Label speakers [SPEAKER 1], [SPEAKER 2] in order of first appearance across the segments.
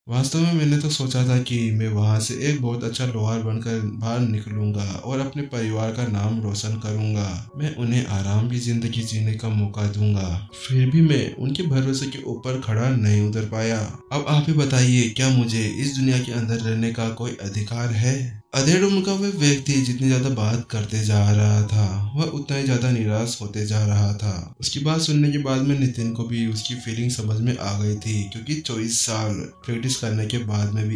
[SPEAKER 1] वास्तव में मैंने तो सोचा था कि मैं वहां से एक बहुत अच्छा लोहार बनकर बाहर निकलूंगा और अपने परिवार का नाम रोशन करूंगा। मैं उन्हें आराम की जिंदगी जीने का मौका दूंगा। फिर भी मैं उनके भरोसे के ऊपर खड़ा नहीं उतर पाया। अब आप ही बताइए, क्या मुझे इस दुनिया के अंदर रहने का कोई अधिकार है? अधेड़ उम्र का वह व्यक्ति जितनी ज्यादा बात करते जा रहा था, वह उतना ही ज्यादा निराश होते जा रहा था। उसकी बात सुनने के बाद में नितिन को भी उसकी फीलिंग समझ में आ गई थी, क्योंकि 24 साल प्रैक्टिस करने के बाद में भी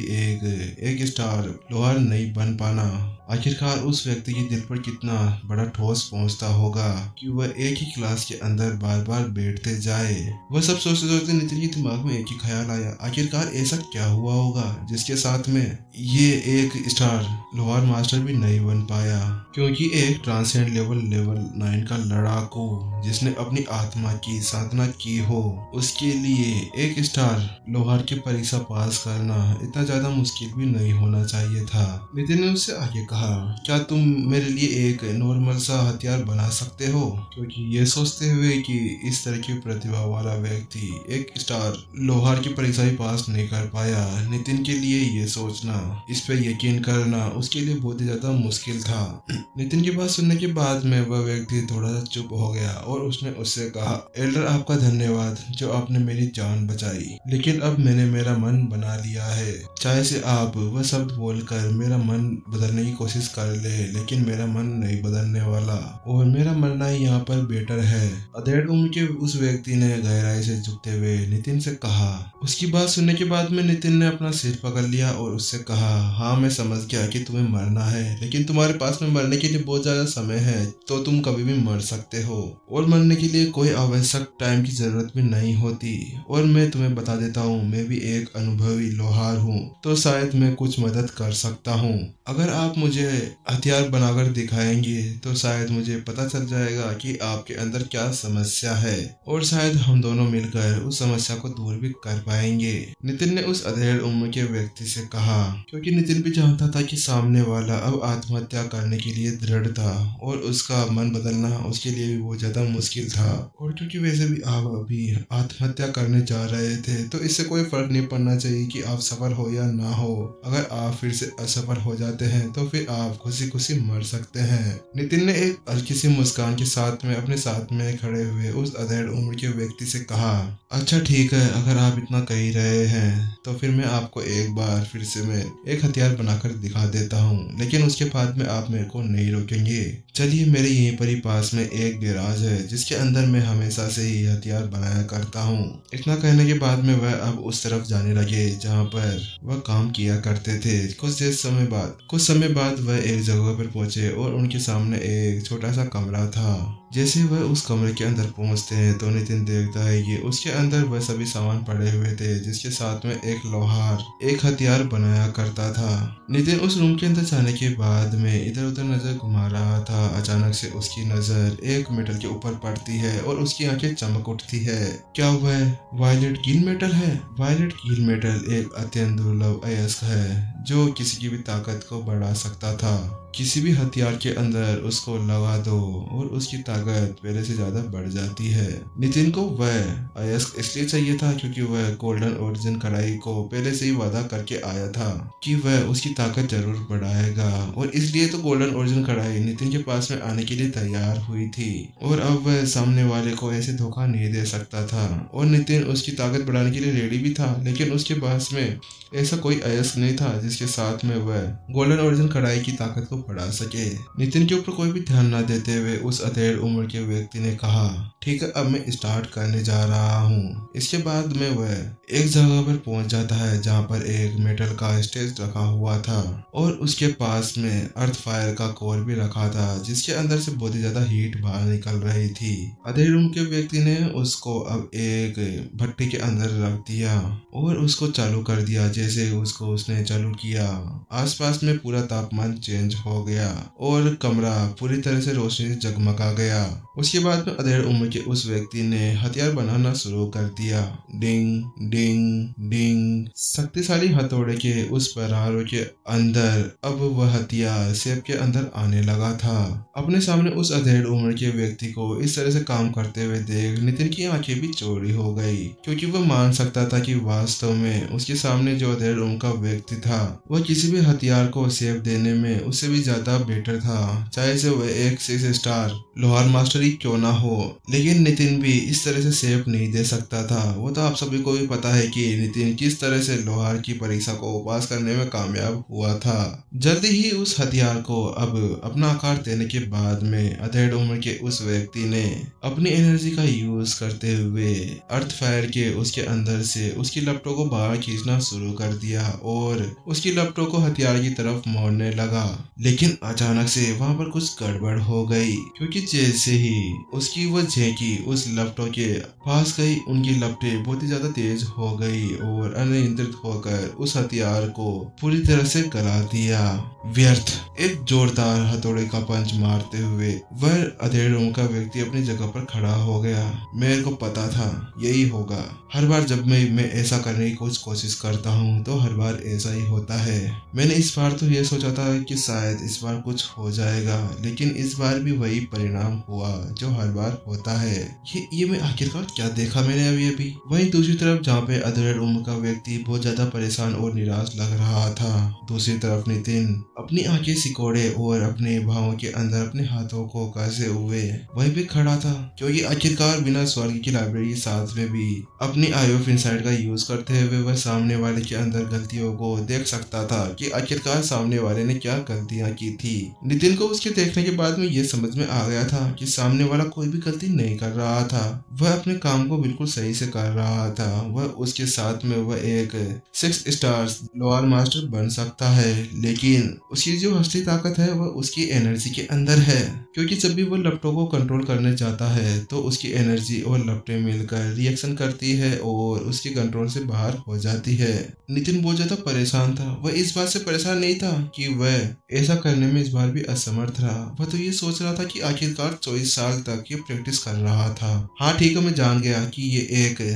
[SPEAKER 1] एक स्टार लोहार नहीं बन पाना आखिरकार उस व्यक्ति के दिल पर कितना बड़ा ठोस पहुंचता होगा कि वह एक ही क्लास के अंदर बार बार बैठते जाए। वह सब सोचते सोचते नितिन के दिमाग में एक ही ख्याल आया, आखिरकार ऐसा क्या हुआ होगा जिसके साथ में ये एक स्टार लोहार मास्टर भी नहीं बन पाया। क्योंकि एक ट्रांसेंड लेवल 9 का लड़ाकू जिसने अपनी आत्मा की साधना की हो, उसके लिए एक स्टार लोहार की परीक्षा पास करना इतना ज्यादा मुश्किल भी नहीं होना चाहिए था। नितिन ने उससे आगे कहा, क्या तुम मेरे लिए एक नॉर्मल सा हथियार बना सकते हो? क्योंकि ये सोचते हुए कि इस तरह की प्रतिभा वाला व्यक्ति एक स्टार लोहार की परीक्षा ही पास नहीं कर पाया, नितिन के लिए ये सोचना, इस पे यकीन करना उसके लिए बहुत ही ज्यादा मुश्किल था। नितिन की बात सुनने के बाद में वह व्यक्ति थोड़ा सा चुप हो गया और उसने उससे कहा, एल्डर आपका धन्यवाद जो आपने मेरी जान बचाई, लेकिन अब मैंने मेरा मन बना लिया है। चाहे से आप वह शब्द बोलकर मेरा मन बदलने की कोशिश कर ले, लेकिन मेरा मन नहीं बदलने वाला और मेरा मरना ही यहाँ पर बेटर है। अधेड़ उम्र के उस व्यक्ति ने गहराई से झुकते हुए नितिन से कहा। उसकी बात सुनने के बाद में नितिन ने अपना सिर पकड़ लिया और उससे कहा, हाँ मैं समझ गया कि तुम्हें मरना है, लेकिन तुम्हारे पास में मरने के लिए बहुत ज्यादा समय है, तो तुम कभी भी मर सकते हो और मरने के लिए कोई आवश्यक टाइम की जरूरत भी नहीं होती। और मैं तुम्हें बता देता हूँ, मैं भी एक अनुभवी लोहार हूँ, तो शायद मैं कुछ मदद कर सकता हूँ। अगर आप मुझे हथियार बनाकर दिखाएंगे तो शायद मुझे पता चल जाएगा कि आपके अंदर क्या समस्या है और शायद हम दोनों मिलकर उस समस्या को दूर भी कर पाएंगे। नितिन ने उस अधेड़ उम्र के व्यक्ति से कहा, क्योंकि नितिन भी जानता था कि सामने वाला अब आत्महत्या करने के लिए दृढ़ था और उसका मन बदलना उसके लिए भी बहुत ज्यादा मुश्किल था। और क्योंकि वैसे भी आप अभी आत्महत्या करने जा रहे थे, तो इससे कोई फर्क नहीं पड़ना चाहिए कि आप सफल हो या ना हो। अगर आप फिर से असफल हो जाते हैं तो फिर आप खुशी खुशी मर सकते हैं। नितिन ने एक हल्की सी मुस्कान के साथ में अपने साथ में खड़े हुए उस अधेड़ उम्र के व्यक्ति से कहा, अच्छा ठीक है, अगर आप इतना कह ही रहे हैं तो फिर मैं आपको एक बार फिर से मैं एक हथियार बनाकर दिखा देता हूँ, लेकिन उसके बाद में आप मेरे को नहीं रोकेंगे। चलिए, मेरे यहीं पर ही पास में एक गैराज है जिसके अंदर मैं हमेशा से ही हथियार बनाया करता हूँ। इतना कहने के बाद में वह अब उस तरफ जाने लगे जहाँ पर वह काम किया करते थे। कुछ समय बाद वह एक जगह पर पहुंचे और उनके सामने एक छोटा सा कमरा था। जैसे वह उस कमरे के अंदर पहुंचते हैं तो नितिन देखता है कि उसके अंदर वह सभी सामान पड़े हुए थे जिसके साथ में एक लोहार एक हथियार बनाया करता था। नितिन उस रूम के अंदर जाने के बाद में इधर उधर नजर घुमा रहा था। अचानक से उसकी नजर एक मेटल के ऊपर पड़ती है और उसकी आंखें चमक उठती है। क्या वह वायलेट कील मेटल है? वायलेट कील मेटल एक अत्यंत दुर्लभ अयस्क है जो किसी की भी ताकत को बढ़ा सकता था। किसी भी हथियार के अंदर उसको लगा दो और उसकी ताकत पहले से ज्यादा बढ़ जाती है। नितिन को वह अयस्क इसलिए चाहिए था क्योंकि वह गोल्डन ओरिजिन कढ़ाई को पहले से ही वादा करके आया था कि वह उसकी ताकत जरूर बढ़ाएगा, और इसलिए तो गोल्डन ओरिजिन कढ़ाई नितिन के पास में आने के लिए तैयार हुई थी और अब वह सामने वाले को ऐसे धोखा नहीं दे सकता था। और नितिन उसकी ताकत बढ़ाने के लिए रेडी भी था, लेकिन उसके पास में ऐसा कोई अयस्क नहीं था जिसके साथ में वह गोल्डन ओरिजिन कढ़ाई की ताकत को बढ़ा सके। नितिन के ऊपर कोई भी ध्यान न देते हुए उस अधेड़ उम्र के व्यक्ति ने कहा, ठीक है, अब मैं स्टार्ट करने जा रहा हूँ। इसके बाद में वह एक जगह पर पहुंच जाता है जहाँ पर एक मेटल का स्टेज रखा हुआ था और उसके पास में अर्थ फायर का कोर भी रखा था जिसके अंदर से बहुत ही ज्यादा हीट बाहर निकल रही थी। अधेड़ उम्र के व्यक्ति ने उसको अब एक भट्टी के अंदर रख दिया और उसको चालू कर दिया। जैसे उसको उसने चालू किया, आसपास में पूरा तापमान चेंज हो हो गया और कमरा पूरी तरह से रोशनी से जगमगा गया। उसके बाद में अधेड़ उम्र के उस व्यक्ति ने हथियार बनाना शुरू कर दिया। डिंग डिंग डिंग। शक्तिशाली हथौड़े के उस प्रहारों के अंदर अब वह हथियार सेब के अंदर आने लगा था। अपने सामने उस अधेड़ उम्र के व्यक्ति को इस तरह से काम करते हुए देख नितिन की आंखें भी चौड़ी हो गई, क्योंकि वह मान सकता था कि वास्तव में उसके सामने जो अधेड़ उम्र का व्यक्ति था वह किसी भी हथियार को सेब देने में उससे भी ज्यादा बेटर था, चाहे से वह एक 6 स्टार लोहार मास्टर ही क्यों ना हो। लेकिन नितिन भी इस तरह से सेब नहीं दे सकता था। वो तो आप सभी को भी पता है कि नितिन किस तरह से लोहार की परीक्षा को पास करने में कामयाब हुआ था। जल्दी ही उस हथियार को अब अपना आकार देने के बाद में अधेड़ उम्र के उस व्यक्ति ने अपनी एनर्जी का यूज करते हुए अर्थ फायर के उसके अंदर से उसकी लपटों को बाहर खींचना शुरू कर दिया और उसकी लपटों को हथियार की तरफ मोड़ने लगा। लेकिन अचानक से वहां पर कुछ गड़बड़ हो गई, क्योंकि जैसे ही उसकी वो झेंकी उस लपटों के पास गई, उनकी लपटें बहुत ही ज्यादा तेज हो गई और अनियंत्रित होकर उस हथियार को पूरी तरह से गला दिया। व्यर्थ। एक जोरदार हथौड़े का पंच मारते हुए वह अधेड़ उम्र का व्यक्ति अपनी जगह पर खड़ा हो गया। मेरे को पता था यही होगा। हर बार जब मैं ऐसा करने की कोशिश करता हूँ तो हर बार ऐसा ही होता है। मैंने इस बार तो ये सोचा था कि शायद इस बार कुछ हो जाएगा, लेकिन इस बार भी वही परिणाम हुआ जो हर बार होता है। ये मैं आखिरकार क्या देखा मैंने अभी। वहीं दूसरी तरफ जहाँ पे अधेड़ उम्र का व्यक्ति बहुत ज्यादा परेशान और निराश लग रहा था, दूसरी तरफ नितिन अपनी आंखें सिकोड़े और अपने भावों के अंदर अपने हाथों को कसे हुए वहीं पे खड़ा था, क्योंकि आखिरकार बिना स्वर्ग की लाइब्रेरी साथ में भी अपनी आई ऑफ इनसाइट का यूज करते हुए वह सामने वाले के अंदर गलतियों को देख सकता था कि आखिरकार सामने वाले ने क्या गलतियां की थी। नितिन को उसके देखने के बाद में ये समझ में आ गया था कि सामने वाला कोई भी गलती नहीं कर रहा था, वह अपने काम को बिल्कुल सही से कर रहा था। वह उसके साथ में वह एक 6 स्टार्स लोहार मास्टर बन सकता है, लेकिन उसकी जो असली ताकत है वह उसकी एनर्जी के अंदर है, क्योंकि जब भी वो लपटों को कंट्रोल करने जाता है तो उसकी एनर्जी और लपटें मिलकर रिएक्शन करती है और उसके कंट्रोल से बाहर हो जाती है। नितिन बहुत ज्यादा परेशान था। वह इस बात से परेशान नहीं था कि वह ऐसा करने में इस बार भी असमर्थ रहा। वह तो ये सोच रहा था कि आखिरकार 24 साल तक ये प्रैक्टिस कर रहा था। हाँ ठीक है, मैं जान गया कि ये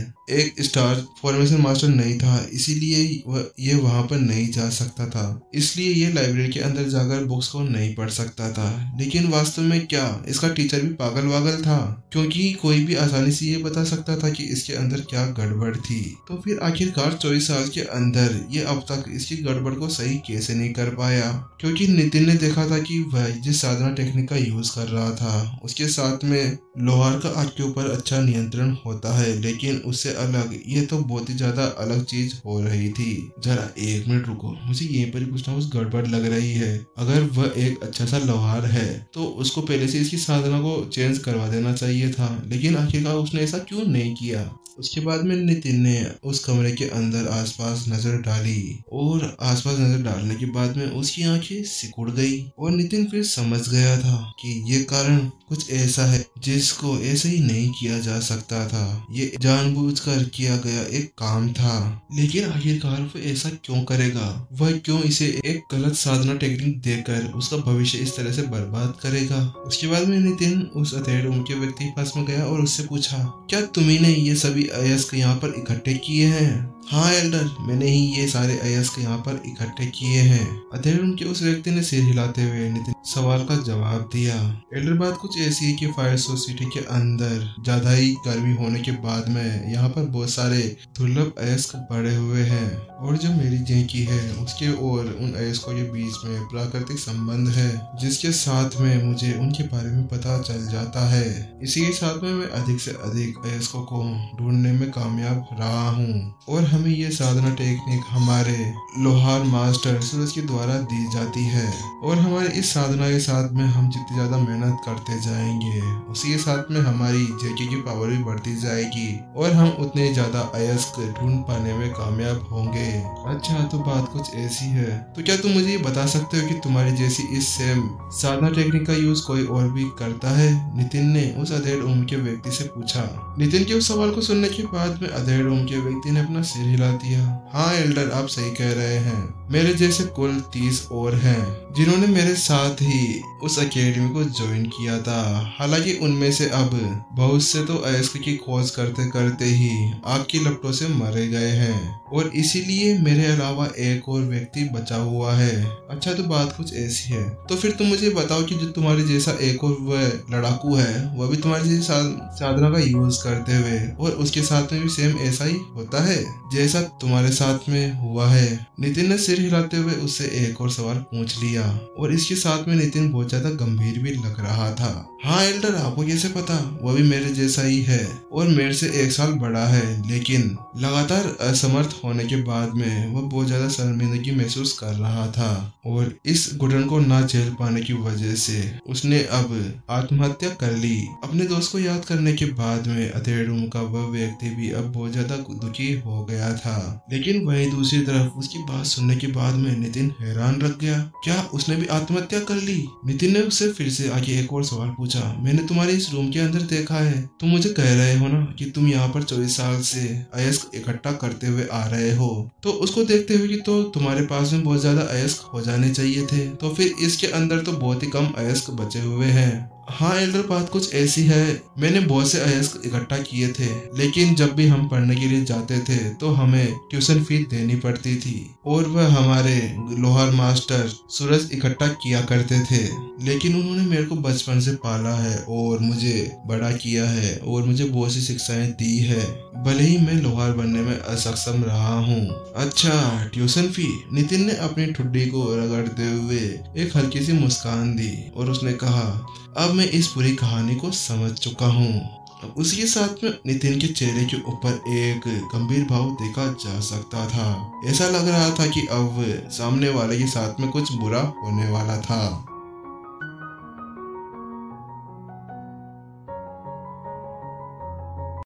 [SPEAKER 1] एक स्टार फॉर्मेशन मास्टर नहीं था, इसीलिए ये वहां पर नहीं जा सकता था, इसलिए ये लाइब्रेरी के अंदर जाकर बुक्स को नहीं पढ़ सकता था। लेकिन वास्तव में क्या इसका टीचर भी पागल वागल था, क्योंकि कोई भी आसानी से ये बता सकता था कि इसके अंदर क्या गड़बड़ थी। तो फिर आखिरकार 24 साल के अंदर ये अब तक इसकी गड़बड़ को सही कैसे नहीं कर पाया, क्योंकि नितिन ने देखा था कि वह जिस साधना टेक्निक का यूज कर रहा था उसके साथ में लोहार का आग के ऊपर अच्छा नियंत्रण होता है, लेकिन उससे अलग ये तो बहुत ही ज्यादा अलग चीज हो रही थी। जरा 1 मिनट रुको, मुझे यहीं पर कुछ ना कुछ गड़बड़ लग रही है। अगर वह एक अच्छा सा लोहार है तो उसको पहले से इसकी साधना को चेंज करवा देना चाहिए था, लेकिन आखिरकार उसने ऐसा क्यों नहीं किया। उसके बाद में नितिन ने उस कमरे के अंदर आसपास नजर डाली और आसपास नजर डालने के बाद में उसकी आंखें सिकुड़ गई और नितिन फिर समझ गया था कि ये कारण कुछ ऐसा है जिसको ऐसे ही नहीं किया जा सकता था। ये जानबूझकर किया गया एक काम था, लेकिन आखिरकार वो ऐसा क्यों करेगा। वह क्यों इसे एक गलत साधना टेक्निक देकर उसका भविष्य इस तरह से बर्बाद करेगा। उसके बाद में नितिन उस अधेड़ उम्र के व्यक्ति के पास में गया और उससे पूछा, क्या तुम्ही ने ये सभी अयस्क यहाँ पर इकट्ठे किए हैं। हाँ एल्डर, मैंने ही ये सारे अयस्क यहाँ पर इकट्ठे किए हैं। अधेड़ उम्र के उस व्यक्ति ने सिर हिलाते हुए नितिन सवाल का जवाब दिया। एल्डर बात कुछ ऐसी है कि फायर सोसाइटी के अंदर ज्यादा ही गर्मी होने के बाद में यहाँ पर बहुत सारे दुर्लभ अयस्क पड़े हुए हैं, और जो मेरी जेंकी है उसके और उन अयस्कों के बीच में प्राकृतिक संबंध है, जिसके साथ में मुझे उनके बारे में पता चल जाता है। इसी के साथ में मैं अधिक से अधिक अयस्कों को ढूंढने में कामयाब रहा हूँ, और हमें ये साधना टेक्निक हमारे लोहार मास्टर सूरज के द्वारा दी जाती है, और हमारे इस साधना के साथ में हम जितनी ज्यादा मेहनत करते जाएंगे उसी के साथ में हमारी जेकी की पावर भी बढ़ती जाएगी और हम उतने ज्यादा अयस्क ढूंढ पाने में कामयाब होंगे। अच्छा, तो बात कुछ ऐसी है, तो क्या तुम मुझे ये बता सकते हो कि तुम्हारी जैसी इस सेम साधना टेक्निक का यूज कोई और भी करता है। नितिन ने उस अधेड़ उम्र के व्यक्ति से पूछा। नितिन के उस सवाल को सुनने के बाद में अधेड़ उम्र के व्यक्ति ने अपना सिर हिला दिया। हाँ एल्डर, आप सही कह रहे हैं। मेरे जैसे कुल 30 और हैं जिन्होंने मेरे साथ ही उस एकेडमी को ज्वाइन किया था। हालांकि उनमें से अब बहुत से तो अयस्क की खोज करते करते ही आग की लपटों से मारे गए हैं और इसीलिए मेरे अलावा एक और व्यक्ति बचा हुआ है। अच्छा, तो बात कुछ ऐसी है। तो फिर तुम मुझे बताओ कि जो तुम्हारे जैसा एक और वह लड़ाकू है वह भी तुम्हारे जैसी साधना का यूज करते हुए और उसके साथ में भी सेम ऐसा ही होता है जैसा तुम्हारे साथ में हुआ है। नितिन ने सिर हिलाते हुए उससे एक और सवाल पूछ लिया और इसके साथ में नितिन बहुत ज्यादा गंभीर भी लग रहा था। हाँ एल्डर, आपको कैसे पता? वह भी मेरे जैसा ही है और मेरे से 1 साल बड़ा है, लेकिन लगातार असमर्थ होने के बाद में वह बहुत ज्यादा शर्मिंदगी महसूस कर रहा था और इस घुटन को ना झेल पाने की वजह से उसने अब आत्महत्या कर ली। अपने दोस्त को याद करने के बाद में अधेड़ूम का वह व्यक्ति भी अब बहुत ज्यादा दुखी हो गया था, लेकिन वहीं दूसरी तरफ उसकी बात सुनने के बाद में नितिन हैरान रह गया। क्या उसने भी आत्महत्या कर ली? नितिन ने उससे फिर से आगे एक और सवाल पूछा। मैंने तुम्हारे इस रूम के अंदर देखा है, तुम मुझे कह रहे हो ना कि तुम यहाँ पर 24 साल से अयस्क इकट्ठा करते हुए आ रहे हो, तो उसको देखते हुए कि तो तुम्हारे पास में बहुत ज्यादा अयस्क हो जाने चाहिए थे, तो फिर इसके अंदर तो बहुत ही कम अयस्क बचे हुए हैं। हाँ एल्डर, बात कुछ ऐसी है। मैंने बहुत से अयस्क इकट्ठा किए थे, लेकिन जब भी हम पढ़ने के लिए जाते थे तो हमें ट्यूशन फीस देनी पड़ती थी और वह हमारे लोहार मास्टर सूरज इकट्ठा किया करते थे। लेकिन उन्होंने मेरे को बचपन से पाला है और मुझे बड़ा किया है और मुझे बहुत सी शिक्षाएं दी है, भले ही मैं लोहार बनने में असक्षम रहा हूँ। अच्छा, ट्यूशन फी? नितिन ने अपनी ठुड्डी को रगड़ते हुए एक हल्की सी मुस्कान दी और उसने कहा, अब मैं इस पूरी कहानी को समझ चुका हूँ। उसके साथ में नितिन के चेहरे के ऊपर एक गंभीर भाव देखा जा सकता था। ऐसा लग रहा था कि अब सामने वाले के साथ में कुछ बुरा होने वाला था।